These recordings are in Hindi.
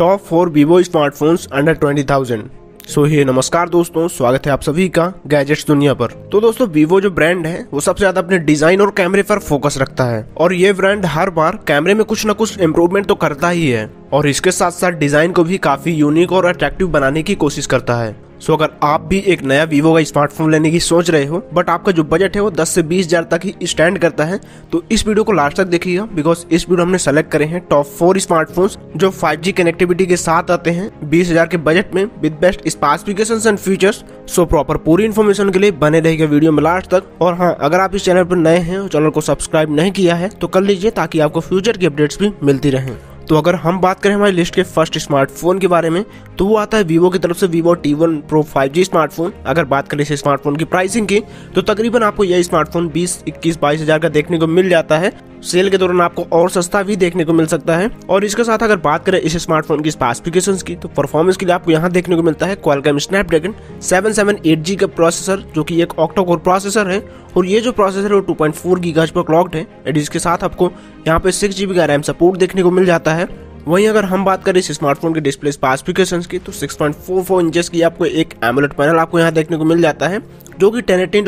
Top 4 Vivo smartphones under 20,000। So hey नमस्कार दोस्तों, स्वागत है आप सभी का गैजेट्स दुनिया पर। तो दोस्तों, वीवो जो ब्रांड है वो सबसे ज्यादा अपने डिजाइन और कैमरे पर फोकस रखता है और ये ब्रांड हर बार कैमरे में कुछ न कुछ इम्प्रूवमेंट तो करता ही है और इसके साथ साथ डिजाइन को भी काफी यूनिक और अट्रैक्टिव बनाने की कोशिश करता है। सो अगर आप भी एक नया वीवो का स्मार्टफोन लेने की सोच रहे हो बट आपका जो बजट है वो 10 से 20 हजार तक ही स्टैंड करता है, तो इस वीडियो को लास्ट तक देखिएगा बिकॉज इस वीडियो हमने सेलेक्ट करे हैं टॉप 4 स्मार्टफोन्स जो 5G कनेक्टिविटी के साथ आते हैं 20 हजार के बजट में with best specifications and features. So proper पूरी इन्फॉर्मेशन के लिए बने रहेगा वीडियो में लास्ट तक। और हाँ, अगर आप इस चैनल पर नए हैं और चैनल को सब्सक्राइब नहीं किया है तो कर लीजिए ताकि आपको फ्यूचर की अपडेट्स भी मिलती रहें। तो अगर हम बात करें हमारी लिस्ट के फर्स्ट स्मार्टफोन के बारे में तो वो आता है वीवो की तरफ से Vivo T1 Pro 5G smartphone. अगर बात करें इस स्मार्टफोन की प्राइसिंग की तो तकरीबन आपको यह स्मार्टफोन 20, 21, 22 हजार का देखने को मिल जाता है। सेल के दौरान आपको और सस्ता भी देखने को मिल सकता है। और इसके साथ अगर बात करें इस स्मार्टफोन की स्पेसिफिकेशंस की तो परफॉर्मेंस के लिए आपको यहाँ देखने को मिलता है Qualcomm Snapdragon 778G का प्रोसेसर जो कि एक ऑक्टा कोर प्रोसेसर है और ये जो प्रोसेसर है वो 2.4 गीगाहर्ट्ज पर क्लॉक्ड है एंड इसके साथ आपको यहाँ पे 6GB का रैम सपोर्ट देखने को मिल जाता है। वहीं अगर हम बात करें इस स्मार्टफोन के डिस्प्ले स्पेसिफिकेशंस की तो 6.44 इंचेस की आपको एक एमोलेड पैनल आपको यहाँ देखने को मिल जाता है जो कि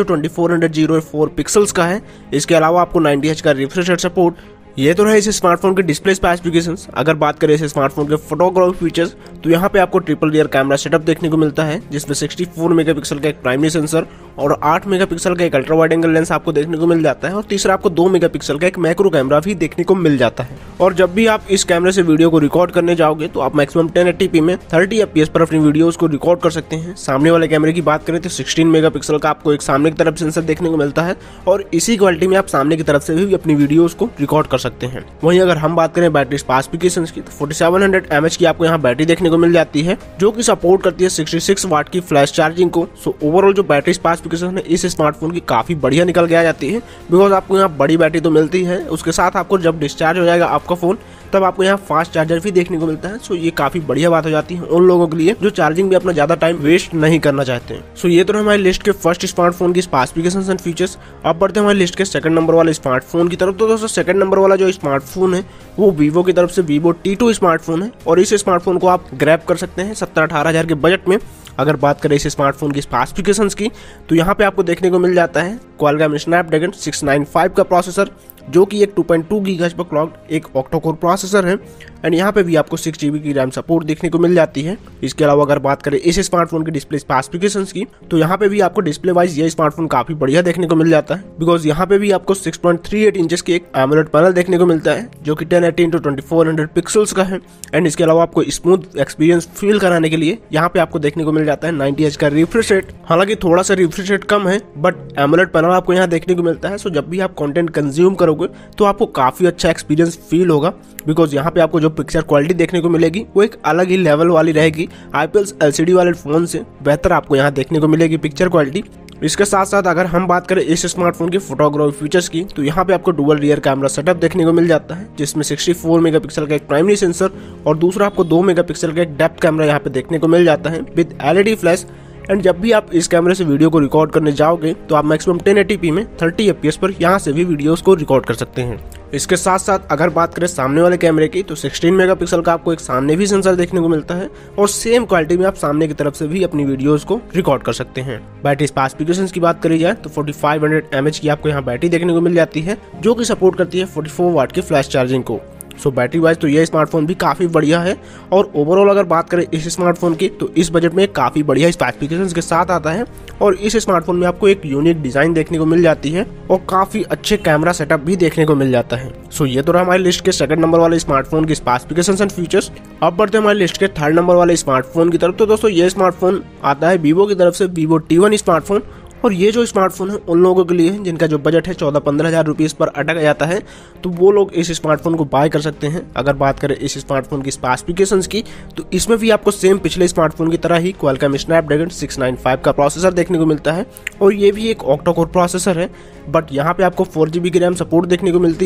1080x2400 पिक्सल्स का है। इसके अलावा आपको 90Hz का रिफ्रेश रेट सपोर्ट। ये तो रहे इस स्मार्टफोन के डिस्प्ले स्पेसिफिकेशंस। अगर बात करें इस स्मार्टफोन के फोटोग्राफी फीचर्स तो यहाँ पे आपको ट्रिपल रियर कैमरा सेटअप देखने को मिलता है जिसमें 64 मेगापिक्सल का एक प्राइमरी सेंसर और 8 मेगापिक्सल का एक अल्ट्रा वाइड एंगल लेंस आपको देखने को मिल जाता है और तीसरा आपको 2 मेगापिक्सल का एक मैक्रो कैमरा भी देखने को मिल जाता है। और जब भी आप इस कैमरे से वीडियो को रिकॉर्ड करने जाओगे तो आप मैक्सिमम 1080p में 30 FPS पर अपनी वीडियोस को रिकॉर्ड कर सकते हैं। सामने वाले कैमरे की बात करें तो 16 मेगापिक्सल का आपको एक सामने की तरफ सेंसर देखने को मिलता है और इसी क्वालिटी में आप सामने की तरफ से भी अपनी वीडियोस को रिकॉर्ड कर सकते हैं। वहीं अगर हम बात करें बैटरी स्पेसिफिकेशंस की तो 4700 mAh की आपको यहाँ बैटरी देखने को मिल जाती है जो कि सपोर्ट करती है 66 वाट की फ्लैश चार्जिंग को। सो ओवरऑल जो बैटरी स्पेसिफिकेशन है इस स्मार्टफोन की काफी बढ़िया निकल के आ जाती है बिकॉज आपको यहाँ बड़ी बैटरी तो मिलती है, उसके साथ आपको जब डिस्चार्ज हो जाएगा आपका फोन तब आपको यहाँ फास्ट चार्जर भी देखने को मिलता है। सो ये काफी बढ़िया बात हो जाती है उन लोगों के लिए जो चार्जिंग भी अपना ज्यादा टाइम वेस्ट नहीं करना चाहते हैं। सो ये तो हमारी लिस्ट के फर्स्ट स्मार्टफोन की स्पेसिफिकेशंस एंड फीचर्स। अब बढ़ते हैं हमारी लिस्ट के सेकंड नंबर वाले स्मार्टफोन की तरफ। तो दोस्तों, सेकंड नंबर वाला जो स्मार्टफोन है वो वीवो की तरफ से वीवो T2 स्मार्टफोन है और इस स्मार्टफोन को आप ग्रैब कर सकते हैं 17-18 हजार के बजट में। अगर बात करें इस स्मार्टफोन की स्पेसिफिकेशंस की तो यहाँ पे आपको देखने को मिल जाता है Qualcomm Snapdragon 695 का प्रोसेसर जो कि एक 2.2 गीगाहर्ट्ज पर क्लॉक्ड एक ऑक्टा कोर प्रोसेसर है एंड यहाँ पे भी आपको 6GB की रैम सपोर्ट देखने को मिल जाती है। इसके अलावा अगर बात करें इस स्मार्टफोन की डिस्प्ले स्पेसिफिकेशंस की तो यहाँ पे भी आपको डिस्प्ले वाइज ये स्मार्टफोन काफी बढ़िया देखने को मिल जाता है बिकॉज यहाँ पे भी आपको 6.38 इंचेस की एक एमोलेड पैनल देखने को मिलता है जो कि 1080x2400 पिक्सल्स का है एंड इसके अलावा आपको स्मूथ एक्सपीरियंस फील कराने के लिए यहाँ पे आपको देखने को मिल जाता है 90Hz का रिफ्रेश रेट। हालांकि थोड़ा सा रिफ्रेश रेट कम है बट एमोलेड पैनल आपको यहाँ देखने को मिलता है। सो जब भी आप कंटेंट कंज्यूम करोगे तो आपको काफी अच्छा एक्सपीरियंस फील होगा बिकॉज यहाँ पे आपको जो पिक्चर क्वालिटी देखने को मिलेगी वो एक अलग ही लेवल वाली रहेगी। IPS LCD वाले फोन से बेहतर आपको यहाँ देखने को मिलेगी पिक्चर क्वालिटी। इसके साथ साथ अगर हम बात करें इस स्मार्टफोन की फोटोग्राफी फीचर्स की तो यहाँ पे आपको डुअल रियर कैमरा सेटअप देखने को मिल जाता है जिसमें 64 मेगापिक्सल का एक प्राइमरी सेंसर और दूसरा आपको 2 मेगापिक्सल का एक डेप्थ कैमरा यहाँ पे देखने को मिल जाता है विद LED फ्लैश। एंड जब भी आप इस कैमरे से वीडियो को रिकॉर्ड करने जाओगे तो आप मैक्सिमम 1080p में 30 FPS पर यहाँ से भी वीडियोस को रिकॉर्ड कर सकते हैं। इसके साथ साथ अगर बात करें सामने वाले कैमरे की तो 16 मेगापिक्सल का आपको एक सामने भी सेंसर देखने को मिलता है और सेम क्वालिटी में आप सामने की तरफ से भी अपनी वीडियोस को रिकॉर्ड कर सकते हैं। बैटरी स्पेसिफिकेशंस की बात करी जाए तो 4500 mAh की आपको यहाँ बैटरी देखने को मिल जाती है जो कि सपोर्ट करती है 44 वाट की फ्लैश चार्जिंग को। सो बैटरी वाइज तो ये स्मार्टफोन भी काफी बढ़िया है और ओवरऑल अगर बात करें इस स्मार्टफोन की तो इस बजट में काफी बढ़िया स्पेसिफिकेशंस के साथ आता है और इस स्मार्टफोन में आपको एक यूनिक डिजाइन देखने को मिल जाती है और काफी अच्छे कैमरा सेटअप भी देखने को मिल जाता है। सो ये तो रहा हमारी लिस्ट के सेकंड नंबर वाले स्मार्टफोन की स्पेसिफिकेशंस एंड फीचर्स। अब बढ़ते हैं हमारी लिस्ट के थर्ड नंबर वाले स्मार्टफोन की तरफ। तो दोस्तों, ये स्मार्टफोन आता है वीवो की तरफ से वीवो T1 स्मार्टफोन और ये जो स्मार्टफोन है उन लोगों के लिए है जिनका जो बजट है 14-15 हजार रुपीज पर अटक जाता है तो वो लोग इस स्मार्टफोन को बाय कर सकते हैं। अगर बात करें इस स्मार्टफोन की स्पेसिफिकेशंस की तो इसमें भी आपको सेम पिछले स्मार्टफोन की तरह ही Qualcomm Snapdragon 695 का प्रोसेसर देखने को मिलता है और ये भी एक ऑक्टा कोर प्रोसेसर है बट यहाँ पे आपको 4GB की रैम सपोर्ट देखने को मिलती है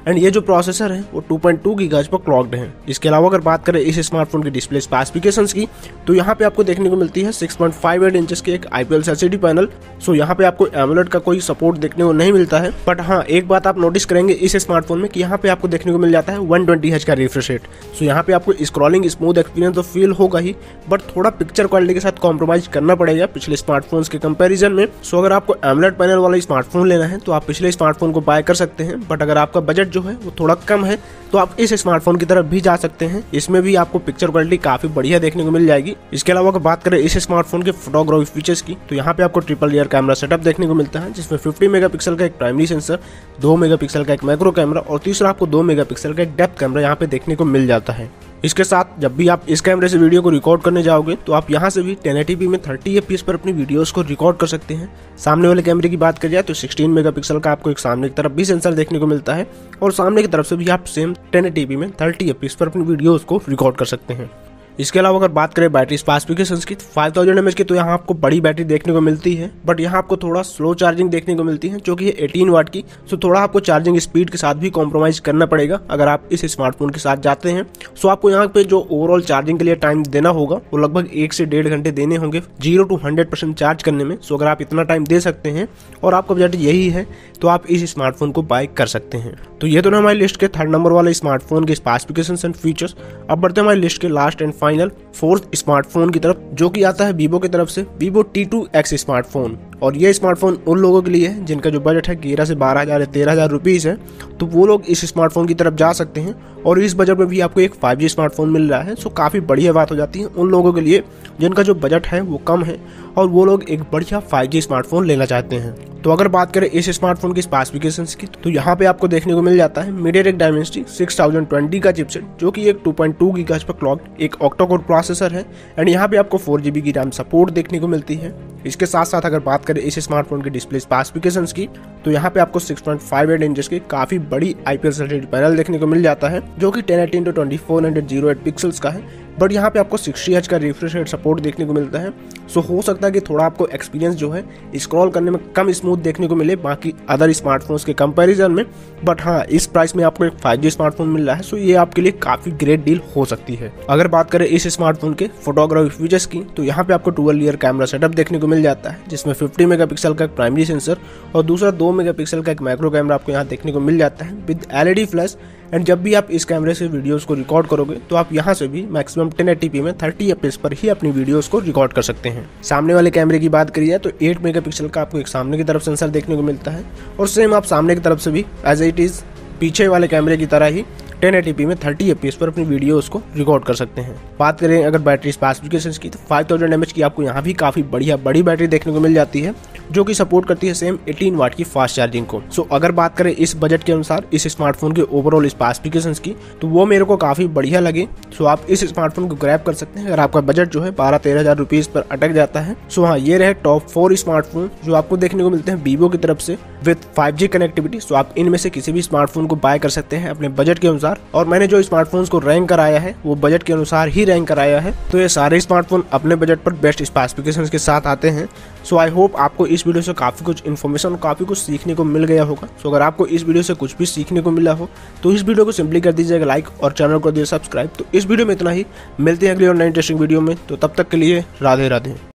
एंड ये जो प्रोसेसर है वो 2.2 गीगाहर्ट्ज पर क्लॉक्ड है। इसके अलावा अगर बात करें इस स्मार्टफोन की डिस्प्ले स्पेसिफिकेशंस की, तो यहाँ पे आपको देखने को मिलती है 6.58 इंचेस की एक IPS LCD पैनल। सो यहाँ पे आपको एमोलेड का कोई सपोर्ट देखने को नहीं मिलता है, बट हाँ एक बात आप नोटिस करेंगे इस स्मार्टफोन में कि यहाँ पे आपको देखने को मिल जाता है 120 Hz का रिफ्रेश रेट। सो यहाँ पे आपको स्क्रॉलिंग स्मूथ एक्सपीरियंस तो फील होगा ही, बट थोड़ा पिक्चर क्वालिटी के साथ कॉम्प्रोमाइज करना पड़ेगा पिछले स्मार्टफोन्स के कंपैरिजन में। सो अगर आपको एमोलेड पैनल वाला स्मार्टफोन लेना है तो आप पिछले स्मार्टफोन को बाय कर सकते हैं, बट अगर आपका बजट जो है वो थोड़ा कम है तो आप इस स्मार्टफोन की तरफ भी जा सकते हैं। इसमें भी आपको पिक्चर क्वालिटी काफी बढ़िया देखने को मिल जाएगी। इसके अलावा अगर बात करें इस स्मार्टफोन के फोटोग्राफी फीचर्स की, तो यहाँ पे आपको ट्रिपल लेयर कैमरा सेटअप देखने को मिलता है, जिसमें 50 मेगापिक्सल का एक प्राइमरी सेंसर, 2 मेगापिक्सल का एक मैक्रो कैमरा और तीसरा आपको 2 मेगापिक्सल का एक डेप्थ कैमरा यहाँ पे देखने को मिल जाता है। इसके साथ जब भी आप इस कैमरे से वीडियो को रिकॉर्ड करने जाओगे तो आप यहाँ से भी 1080p में 30 FPS पर अपनी वीडियोस को रिकॉर्ड कर सकते हैं। सामने वाले कैमरे की बात करी जाए तो 16 मेगापिक्सल का आपको एक सामने की तरफ भी सेंसर देखने को मिलता है और सामने की तरफ से भी आप सेम 1080p में 30 FPS पर अपनी वीडियोस को रिकॉर्ड कर सकते हैं। इसके अलावा अगर बात करें बैटरी स्पेसिफिकेशंस की, 5000 mAh की तो यहाँ आपको बड़ी बैटरी देखने को मिलती है, बट यहाँ आपको थोड़ा स्लो चार्जिंग देखने को मिलती है जो कि है 18 वाट की। सो थोड़ा आपको चार्जिंग स्पीड के साथ भी कॉम्प्रोमाइज करना पड़ेगा अगर आप इस स्मार्टफोन के साथ जाते हैं। सो आपको यहाँ पे जो ओवरऑल चार्जिंग के लिए टाइम देना होगा वो लगभग 1 से 1.5 घंटे देने होंगे 0 to 100% चार्ज करने में। सो अगर आप इतना टाइम दे सकते हैं और आपका बजट यही है तो आप इस स्मार्टफोन को बाय कर सकते हैं। तो ये तो ना हमारी लिस्ट के 3rd नंबर वाले स्मार्टफोन के स्पेसिफिकेशंस एंड फीचर्स। अब बढ़ते हैं हमारी लिस्ट के last and final 4th smartphone की तरफ, जो कि आता है वीवो की तरफ से, वीवो T2X स्मार्टफोन। और ये स्मार्टफोन उन लोगों के लिए है जिनका जो बजट है 11 से 12,000 या 13,000 रुपीज़ है, तो वो लोग इस स्मार्टफोन की तरफ जा सकते हैं। और इस बजट में भी आपको एक 5G स्मार्टफोन मिल रहा है। सो काफ़ी बढ़िया बात हो जाती है उन लोगों के लिए जिनका जो बजट है वो कम है और वो लोग एक बढ़िया 5G स्मार्टफोन लेना चाहते हैं। तो अगर बात करें इस स्मार्टफोन की स्पेसिफिकेशंस की, तो यहाँ पे आपको देखने को मिल जाता है MediaTek Dimensity 6020 का चिपसेट, जो कि एक 2.2 गीगाहर्ट्ज पर क्लॉक्ड एक ऑक्टा-कोर प्रोसेसर है। एंड यहाँ पे आपको 4GB की रैम सपोर्ट देखने को मिलती है। इसके साथ साथ अगर बात करें इस स्मार्टफोन की डिस्प्ले स्पेसिफिकेशंस की, तो यहाँ पे आपको 6.58 इंचेस की काफी बड़ी IPS LCD पैनल देखने को मिल जाता है, जो कि 1080x2408 पिक्सल्स का है। बट यहाँ पे आपको 60 Hz का रिफ्रेश रेट सपोर्ट देखने को मिलता है। सो हो सकता है कि थोड़ा आपको एक्सपीरियंस जो है स्क्रॉल करने में कम स्मूथ देखने को मिले बाकी अदर स्मार्टफोन्स के कंपैरिजन में, बट हाँ इस प्राइस में आपको एक 5G स्मार्टफोन मिल रहा है। सो ये आपके लिए काफी ग्रेट डील हो सकती है। अगर बात करें इस स्मार्टफोन के फोटोग्राफी फीचर्स की, तो यहाँ पे आपको 12 लेयर कैमरा सेटअप देखने को मिल जाता है, जिसमें 50 मेगापिक्सल का एक प्राइमरी सेंसर और दूसरा 2 मेगापिक्सल का एक मैक्रो कैमरा आपको यहाँ देखने को मिल जाता है विद LED फ्लैश। एंड जब भी आप इस कैमरे से वीडियोस को रिकॉर्ड करोगे तो आप यहाँ से भी मैक्सिमम 1080p में 30 FPS पर ही अपनी वीडियोस को रिकॉर्ड कर सकते हैं। सामने वाले कैमरे की बात करिए तो 8 मेगापिक्सल का आपको एक सामने की तरफ सेंसर देखने को मिलता है और सेम आप सामने की तरफ से भी एज इट इज पीछे वाले कैमरे की तरह ही 1080p में 30 FPS पर अपनी वीडियोस को रिकॉर्ड कर सकते हैं। बात करें अगर बैटरी स्पेसिफिकेशंस की, तो 5000 mAh की आपको यहाँ भी काफी बढ़िया बड़ी बैटरी देखने को मिल जाती है, जो कि सपोर्ट करती है सेम 18 वाट की फास्ट चार्जिंग को। सो अगर बात करें इस बजट के अनुसार इस स्मार्टफोन के ओवरऑल स्पेसिफिकेशंस की, तो वो मेरे को काफी बढ़िया लगे। सो आप इस स्मार्टफोन को ग्रैब कर सकते हैं अगर आपका बजट जो है 12-13,000 रुपीज पर अटक जाता है। सो हाँ, ये रहे टॉप 4 स्मार्टफोन जो आपको देखने को मिलते हैं वीवो की तरफ से विद 5G कनेक्टिविटी। सो आप इनमें से किसी भी स्मार्टफोन को बाय कर सकते हैं अपने बजट के अनुसार। और मैंने जो स्मार्टफोन्स को रैंक कराया है वो बजट के अनुसार ही रैंक कराया है। तो ये सारे स्मार्टफोन अपने बजट पर बेस्ट स्पेसिफिकेशंस के साथ आते हैं। सो आई होप आपको इस वीडियो से काफी कुछ इन्फॉर्मेशन, काफी कुछ सीखने को मिल गया होगा। सो अगर आपको इस वीडियो से कुछ भी सीखने को मिला हो तो इस वीडियो को सिंपली कर दीजिएगा लाइक और चैनल को दीजिए सब्सक्राइब। तो इस वीडियो में इतना ही, मिलते हैं अगली और नई इंटरेस्टिंग वीडियो में। तो तब तक के लिए राधे राधे।